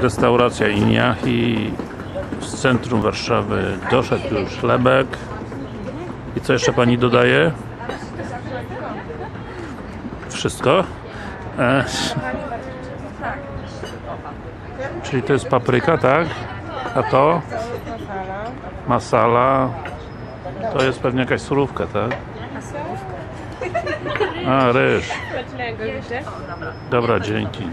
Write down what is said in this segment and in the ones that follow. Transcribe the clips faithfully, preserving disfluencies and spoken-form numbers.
Restauracja Iniachi z centrum Warszawy. Doszedł już chlebek. I co jeszcze pani dodaje? Wszystko? E. Czyli to jest papryka, tak? A to? Masala. To jest pewnie jakaś surówka, tak? A, ryż. Dobra, dzięki.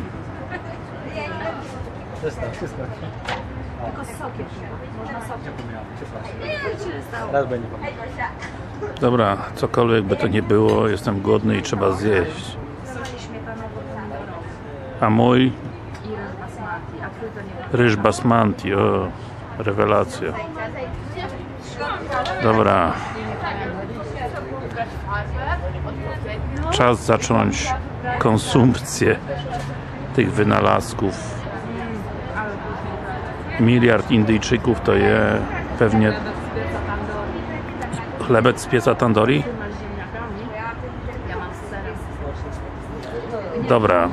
Tylko z sokiem. Można sokiem. Raz będzie. Dobra, cokolwiek by to nie było, jestem głodny i trzeba zjeść. A mój? Ryż basmati, o, rewelacja. Dobra. Czas zacząć konsumpcję tych wynalazków. Miliard Indyjczyków to je pewnie chlebek z pieca tandoori? Dobra.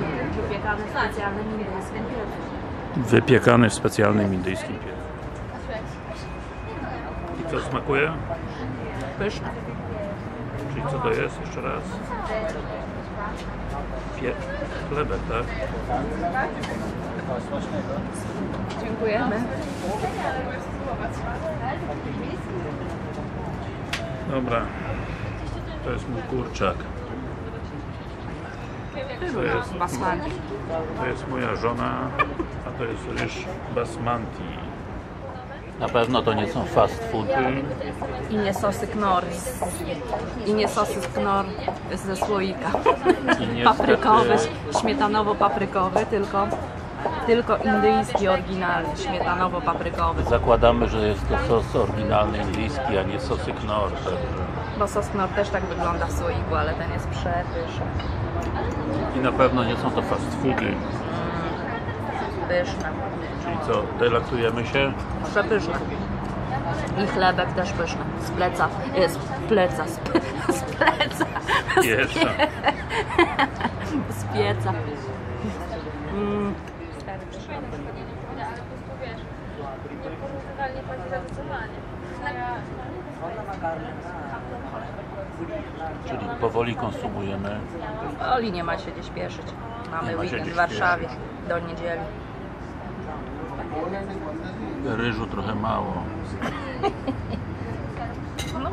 Wypiekany w specjalnym indyjskim piecu. I co smakuje? Pyszne. Czyli co to jest? Jeszcze raz. Pie... Chlebek, tak? Dziękujemy. Dobra. To jest mój kurczak. To jest, Basmati. to jest moja żona, a to jest ryż basmati. Na pewno to nie są fast foody. I nie sosy knor. I nie sosy knor ze słoika. Paprykowy, śmietanowo-paprykowy, tylko tylko indyjski oryginalny, śmietanowo-paprykowy. Zakładamy, że jest to sos oryginalny indyjski, a nie sosy knor. Bo sos knor też tak wygląda w słoiku, ale ten jest przepyszny. I na pewno nie są to fast foody. Mm, pyszne. Czyli co, delaksujemy się? Przepyszne. I chlebek też pyszny. Z pleca. Z pleca. Z, z pleca. Z Pieca. Z pieca. Mm. Czyli powoli konsumujemy. Oli nie ma się gdzie śpieszyć. Mamy Nie ma się weekend gdzie w Warszawie do niedzieli. Ryżu trochę mało. No,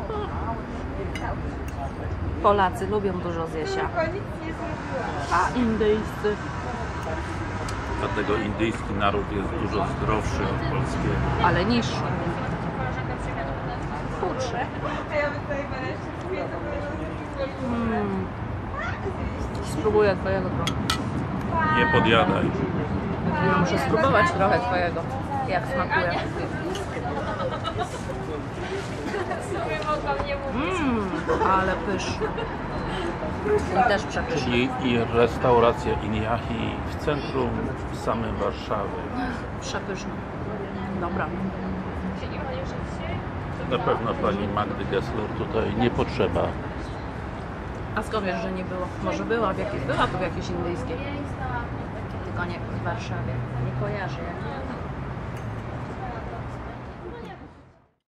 Polacy lubią dużo zjesia. A indyjscy? Dlatego indyjski naród jest dużo zdrowszy od polskiego. Ale niższy. Chudszy. Mm. Spróbuję twojego trochę. Nie podjadaj. Ja muszę spróbować trochę twojego. Jak smakuje. Mmm, ale pyszny. I też przepyszny. Czyli i restauracja Iniachi w centrum samym Warszawy. Przepyszny. Dobra. Na pewno pani Magdy Gessler tutaj nie potrzeba. A skąd wiesz, że nie było? Może była w jakiejś, była tu w jakiejś indyjskiej. Tylko nie w Warszawie. Nie kojarzę jak.